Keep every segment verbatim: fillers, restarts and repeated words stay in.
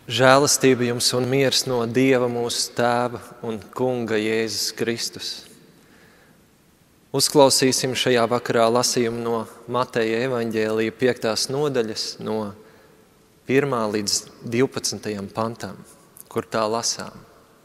Žēlastība jums un miers no Dieva mūsu Tēva un Kunga Jēzus Kristus. Uzklausīsim šajā vakarā lasījumu no Mateja evaņģēlija piektās nodaļas no pirmā līdz divpadsmitajam pantam, kur tā lasām.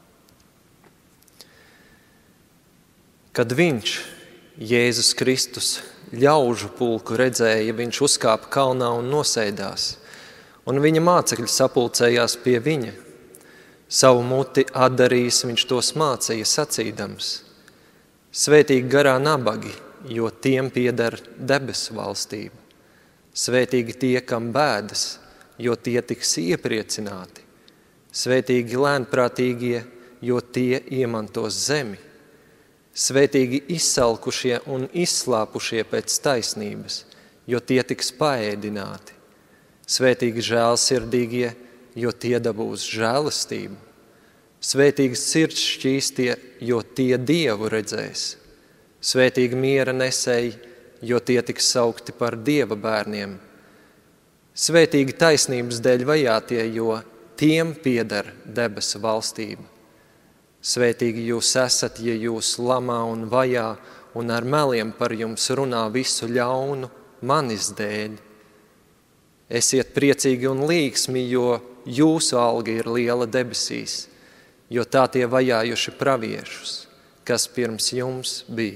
Kad viņš, Jēzus Kristus, ļaužu pulku redzēja, viņš uzkāpa kalnā un nosēdās, un viņa mācekļi sapulcējās pie viņa. Savu muti atdarījis, viņš tos mācīja sacīdams: Svētīgi garā nabagi, jo tiem pieder debesu valstība. Svētīgi tie, kam bēdas, jo tie tiks iepriecināti. Svētīgi lēnprātīgie, jo tie iemantos zemi. Svētīgi izsalkušie un izslāpušie pēc taisnības, jo tie tiks paēdināti. Svētīgi žēlsirdīgie, jo tie dabūs žēlastību. Svētīgi sirds šķīstie, jo tie Dievu redzēs. Svētīgi miera nesēji, jo tie tiks saukti par Dieva bērniem. Svētīgi taisnības dēļ vajātie, jo tiem pieder debesu valstība. Svētīgi jūs esat, ja jūs lamā un vajā un ar meliem par jums runā visu ļaunu manis dēļ. Esiet priecīgi un līgsmi, jo jūsu alga ir liela debesīs, jo tā tie vajājuši praviešus, kas pirms jums bija.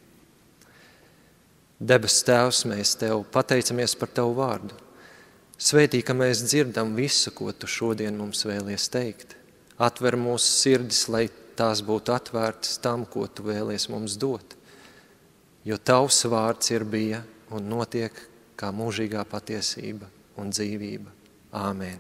Debes Tēvs, mēs Tev pateicamies par Tavu vārdu. Svētī, ka mēs dzirdam visu, ko Tu šodien mums vēlies teikt. Atver mūsu sirdis, lai tās būtu atvērtas tam, ko Tu vēlies mums dot. Jo Tavs vārds ir bija un notiek kā mūžīgā patiesība un dzīvība. Āmen.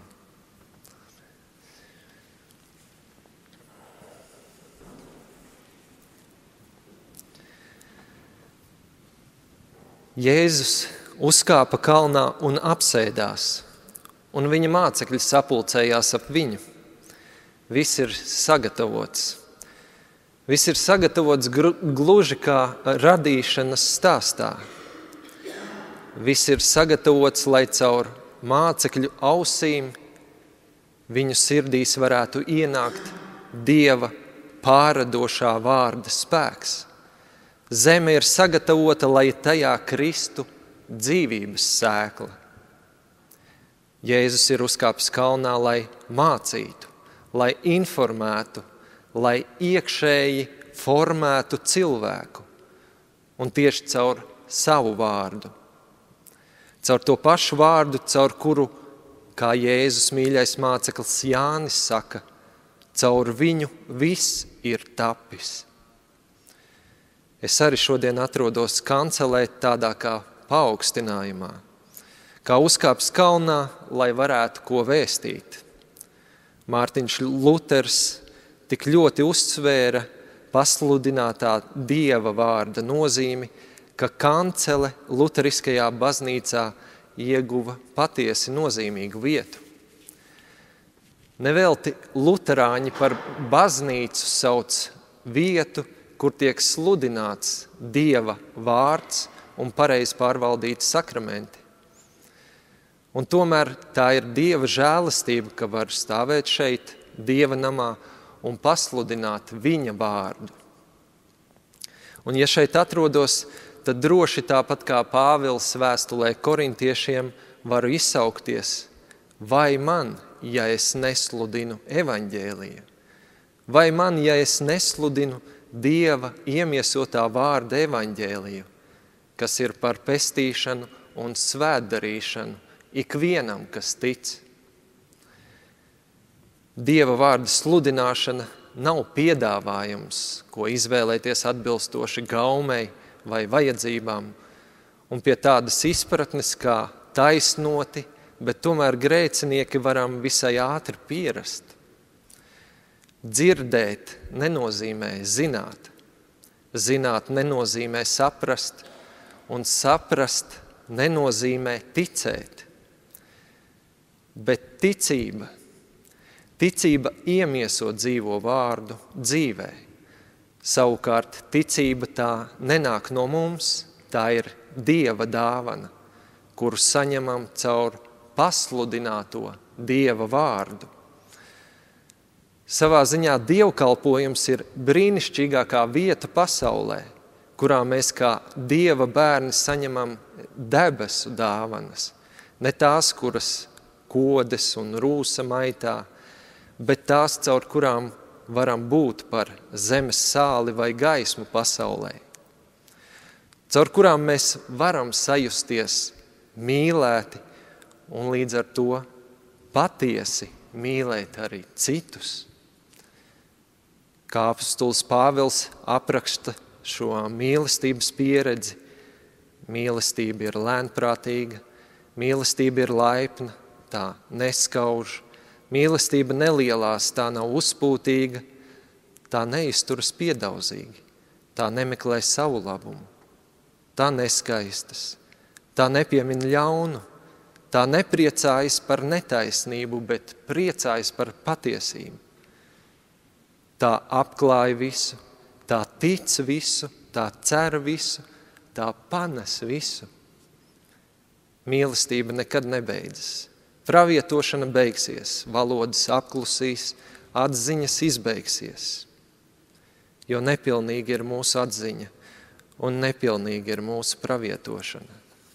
Jēzus uzkāpa kalnā un apsēdās, un viņa mācekļi sapulcējās ap viņu. Viss ir sagatavots. Viss ir sagatavots gluži kā radīšanas stāstā. Viss ir sagatavots, lai caur mācekļu ausīm viņu sirdīs varētu ienākt Dieva pārradošā vārda spēks. Zeme ir sagatavota, lai tajā kristu dzīvības sēkla. Jēzus ir uzkāpis kalnā, lai mācītu, lai informētu, lai iekšēji formētu cilvēku, un tieši caur savu vārdu. Caur to pašu vārdu, caur kuru, kā Jēzus mīļais māceklis Jānis saka, caur viņu viss ir tapis. Es arī šodien atrodos kancelē tādā kā paaugstinājumā, kā uzkāps kalnā, lai varētu ko vēstīt. Mārtiņš Luters tik ļoti uzsvēra pasludinātā Dieva vārda nozīmi, ka kancele luteriskajā baznīcā ieguva patiesi nozīmīgu vietu. Nevelti luterāņi par baznīcu sauc vietu, kur tiek sludināts Dieva vārds un pareizi pārvaldīti sakramenti. Un tomēr tā ir Dieva žēlastība, ka var stāvēt šeit, Dieva namā, un pasludināt viņa vārdu. Un ja šeit atrodos, tad droši tāpat kā Pāvils vēstulē korintiešiem varu izsaukties: vai man, ja es nesludinu evaņģēliju? Vai man, ja es nesludinu Dieva iemiesotā vārda evaņģēliju, kas ir par pestīšanu un svētdarīšanu ikvienam, kas tic? Dieva vārda sludināšana nav piedāvājums, ko izvēlēties atbilstoši gaumei vai vajadzībām, un pie tādas izpratnes kā taisnoti, bet tomēr grēcinieki varam visai ātri pierast. Dzirdēt nenozīmē zināt, zināt nenozīmē saprast, un saprast nenozīmē ticēt. Bet ticība, ticība iemieso dzīvo vārdu dzīvē. Savukārt ticība tā nenāk no mums, tā ir Dieva dāvana, kuru saņemam caur pasludināto Dieva vārdu. Savā ziņā dievkalpojums ir brīnišķīgākā vieta pasaulē, kurā mēs kā Dieva bērni saņemam debesu dāvanas. Ne tās, kuras kodes un rūsa maitā, bet tās, caur kurām varam būt par zemes sāli vai gaismu pasaulē. Caur kurām mēs varam sajusties mīlēti un līdz ar to patiesi mīlēt arī citus. Kā apostols Pāvils apraksta šo mīlestības pieredzi, mīlestība ir lēnprātīga, mīlestība ir laipna, tā neskauž, mīlestība nelielās, tā nav uzpūtīga, tā neizturas piedaudzīgi, tā nemeklē savu labumu, tā neskaistas, tā nepiemin ļaunu, tā nepriecājas par netaisnību, bet priecājas par patiesību. Tā apklāja visu, tā tic visu, tā cer visu, tā panes visu. Mīlestība nekad nebeidzas. Pravietošana beigsies, valodas apklusīs, atziņas izbeigsies. Jo nepilnīgi ir mūsu atziņa un nepilnīgi ir mūsu pravietošana.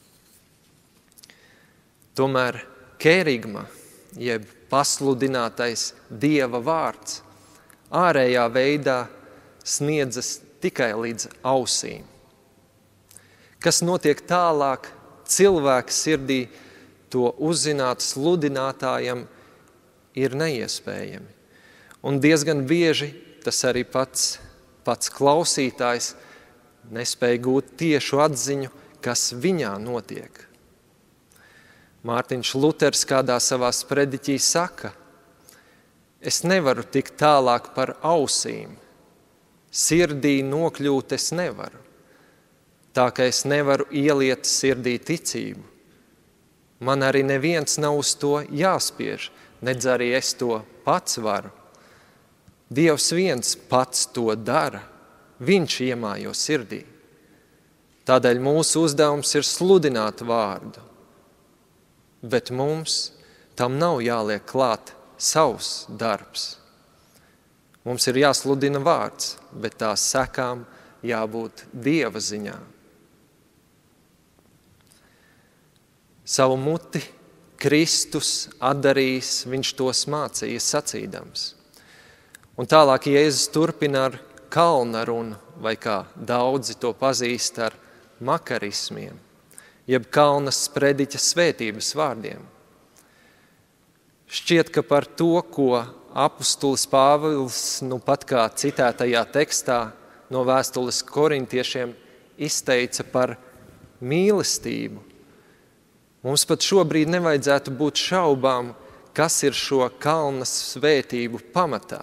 Tomēr kērigma, jeb pasludinātais Dieva vārds, ārējā veidā sniedzas tikai līdz ausīm. Kas notiek tālāk cilvēka sirdī, to uzzināt sludinātājam ir neiespējami. Un diezgan bieži tas arī pats, pats klausītājs nespēja gūt tiešu atziņu, kas viņā notiek. Mārtiņš Luters kādā savā sprediķī saka: es nevaru tikt tālāk par ausīm, sirdī nokļūt es nevaru, tā ka es nevaru ieliet sirdī ticību. Man arī neviens nav uz to jāspiež, nedz arī es to pats varu. Dievs viens pats to dara, viņš iemājo sirdī. Tādēļ mūsu uzdevums ir sludināt vārdu, bet mums tam nav jāliek klāt savs darbs. Mums ir jāsludina vārds, bet tās sekām jābūt Dieva ziņā. Savu muti Kristus atdarījis, viņš tos mācīja sacīdams. Un tālāk Jēzus turpina ar kalna runu, vai kā daudzi to pazīst ar makarismiem, jeb kalna sprediķa svētības vārdiem. Šķiet, ka par to, ko apostolis Pāvils nu pat kā citētajā tekstā no vēstules korintiešiem izteica par mīlestību, mums pat šobrīd nevajadzētu būt šaubām, kas ir šo kalna svētību pamatā.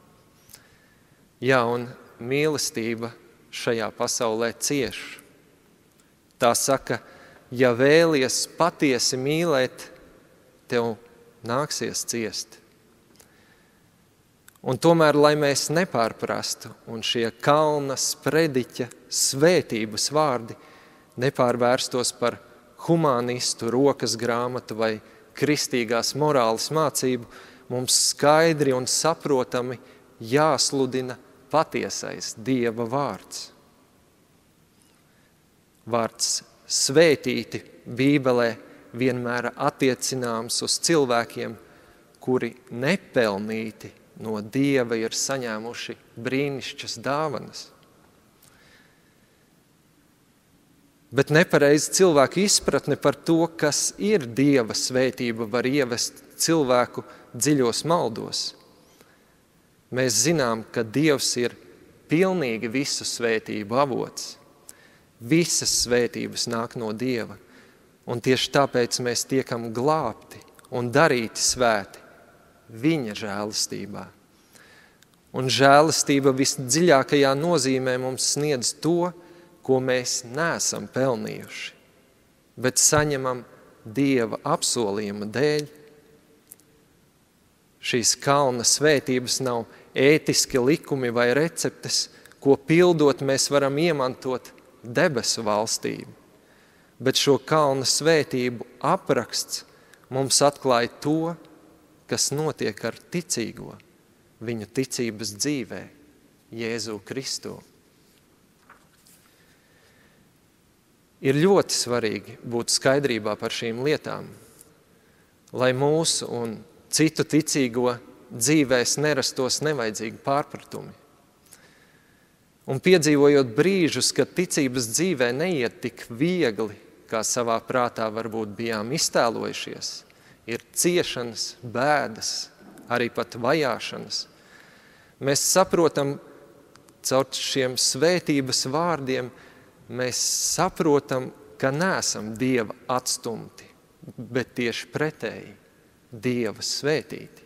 Jā, un mīlestība šajā pasaulē cieš. Tā saka, ja vēlies patiesi mīlēt, tev nāksies ciest. Un tomēr, lai mēs nepārprastu, un šie kalna sprediķa svētības vārdi nepārvērstos par humanistu rokas grāmatu vai kristīgās morāles mācību, mums skaidri un saprotami jāsludina patiesais Dieva vārds. Vārds svētīti Bībelē vienmēr attiecināms uz cilvēkiem, kuri nepelnīti no Dieva ir saņēmuši brīnišķas dāvanas. Bet nepareizi cilvēku izpratne par to, kas ir Dieva svētība, var ievest cilvēku dziļos maldos. Mēs zinām, ka Dievs ir pilnīgi visu svētību avots. Visas svētības nāk no Dieva, un tieši tāpēc mēs tiekam glābti un darīti svēti viņa žēlastībā. Un žēlastība visdziļākajā nozīmē mums sniedz to, ko mēs neesam pelnījuši, bet saņemam Dieva apsolījuma dēļ. Šīs kalna svētības nav ētiski likumi vai receptes, ko pildot mēs varam iemantot debesu valstību, bet šo kalna svētību apraksts mums atklāja to, kas notiek ar ticīgo, viņu ticības dzīvē, Jēzu Kristu. Ir ļoti svarīgi būt skaidrībā par šīm lietām, lai mūsu un citu ticīgo dzīvēs nerastos nevajadzīgi pārpratumi. Un piedzīvojot brīžus, kad ticības dzīvē neiet tik viegli, kā savā prātā varbūt bijām iztēlojušies, ir ciešanas, bēdas, arī pat vajāšanas. Mēs saprotam, caur šiem svētības vārdiem, mēs saprotam, ka neesam Dieva atstumti, bet tieši pretēji Dieva svētīti.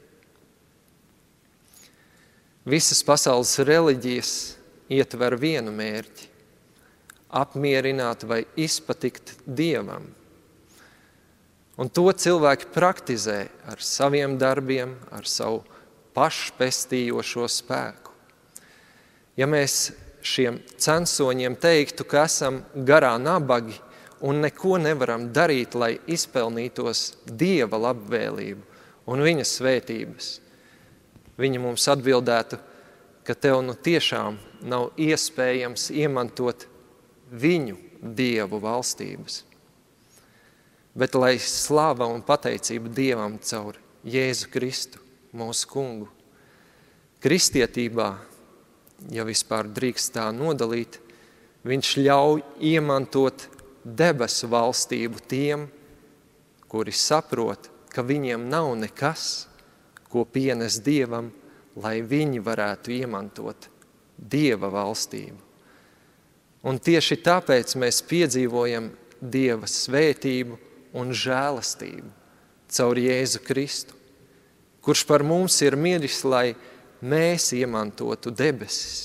Visas pasaules reliģijas ietver vienu mērķi – apmierināt vai izpatikt Dievam. Un to cilvēki praktizē ar saviem darbiem, ar savu pašpestījošo spēku. Ja mēs šiem censoņiem teiktu, ka esam garā nabagi un neko nevaram darīt, lai izpelnītos Dieva labvēlību un viņa svētības, viņi mums atbildētu, ka tev nu tiešām nav iespējams iemantot viņu Dievu valstības. Bet lai slava un pateicība Dievam caur Jēzu Kristu, mūsu kungu, kristietībā, ja vispār drīkst tā nodalīt, viņš ļauj iemantot debesu valstību tiem, kuri saprot, ka viņiem nav nekas, ko pienes Dievam, lai viņi varētu iemantot Dieva valstību. Un tieši tāpēc mēs piedzīvojam Dieva svētību un žēlastību caur Jēzu Kristu, kurš par mums ir miris, lai mēs iemantotu debesis.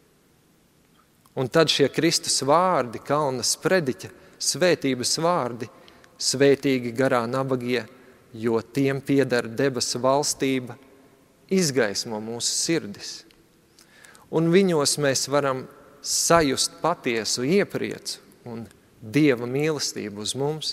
Un tad šie Kristus vārdi, Kalnas prediķa, svētības vārdi, svētīgi garā nabagie, jo tiem pieder debesu valstība, izgaismo mūsu sirdis. Un viņos mēs varam sajust patiesu iepriecu un Dieva mīlestību uz mums.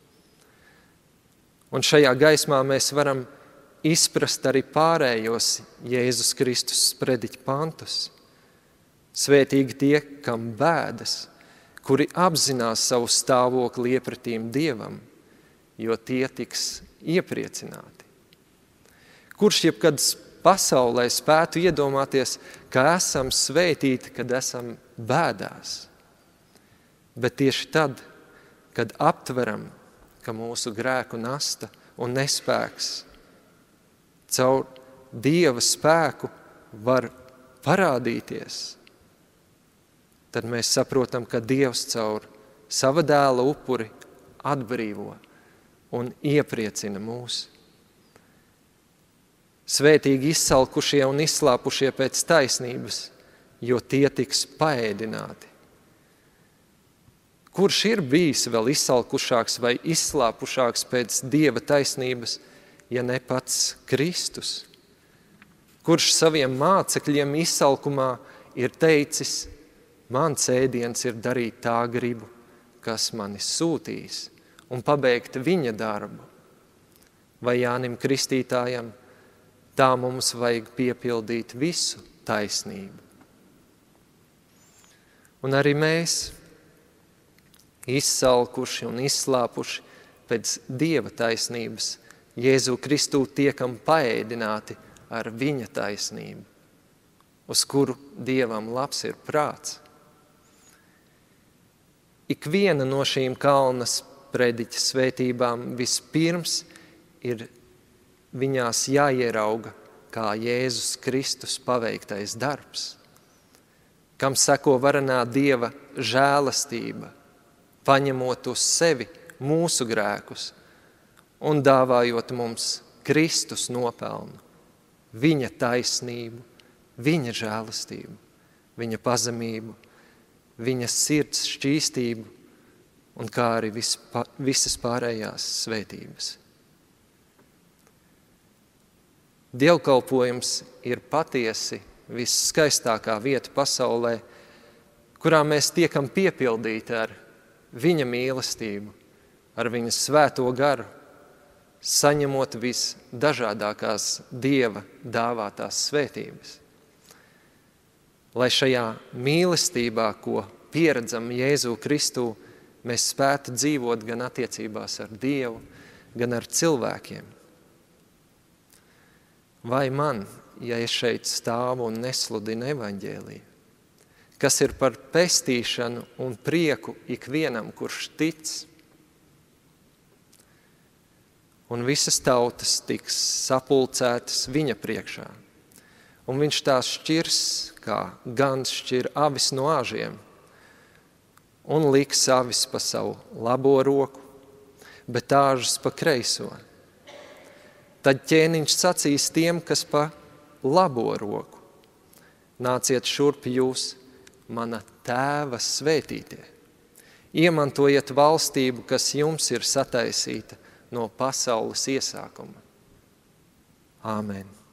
Un šajā gaismā mēs varam izprast arī pārējos Jēzus Kristus prediķa pantus. Svētīgi tie, kam bēdas, kuri apzinās savu stāvokli iepratīm Dievam, jo tie tiks iepriecināti. Kurš jebkad pasaulē spētu iedomāties, ka esam svētīti, kad esam bēdās. Bet tieši tad, kad aptveram, ka mūsu grēku nasta un nespēks caur Dieva spēku var parādīties, tad mēs saprotam, ka Dievs caur sava dēla upuri atbrīvo un iepriecina mūs. Svētīgi izsalkušie un izslāpušie pēc taisnības, jo tie tiks paēdināti. Kurš ir bijis vēl izsalkušāks vai izslāpušāks pēc Dieva taisnības, ja ne pats Kristus? Kurš saviem mācekļiem izsalkumā ir teicis, mans ēdiens ir darīt tā gribu, kas mani sūtīs, un pabeigt viņa darbu? Vai Jānim Kristītājam, tā mums vajag piepildīt visu taisnību. Un arī mēs, izsalkuši un izslāpuši pēc Dieva taisnības, Jēzu Kristū tiekam paēdināti ar viņa taisnību, uz kuru Dievam labs ir prāts. Ikviena no šīm Kalnas prediķa svētībām vispirms ir viņās jāierauga kā Jēzus Kristus paveiktais darbs, kam seko varenā Dieva žēlastība, paņemot uz sevi mūsu grēkus un dāvājot mums Kristus nopelnu, viņa taisnību, viņa žēlastību, viņa pazemību, viņa sirds šķīstību un kā arī vispa, visas pārējās svētības. Dievkalpojums ir patiesi visskaistākā vieta pasaulē, kurā mēs tiekam piepildīti ar viņa mīlestību, ar viņa svēto garu, saņemot visdažādākās Dieva dāvātās svētības. Lai šajā mīlestībā, ko pieredzam Jēzu Kristu, mēs spētu dzīvot gan attiecībās ar Dievu, gan ar cilvēkiem. Vai man, ja es šeit stāvu un nesludinu evaņģēliju, kas ir par pestīšanu un prieku ikvienam, kurš tic, un visas tautas tiks sapulcētas viņa priekšā, un viņš tās šķirs, kā gans šķir avis no āžiem, un liks avis pa savu labo roku, bet āžas pa kreiso. Tad ķēniņš sacīs tiem, kas pa labo roku: nāciet šurp jūs, mana tēva svētītie. Iemantojiet valstību, kas jums ir sataisīta no pasaules iesākuma. Āmen.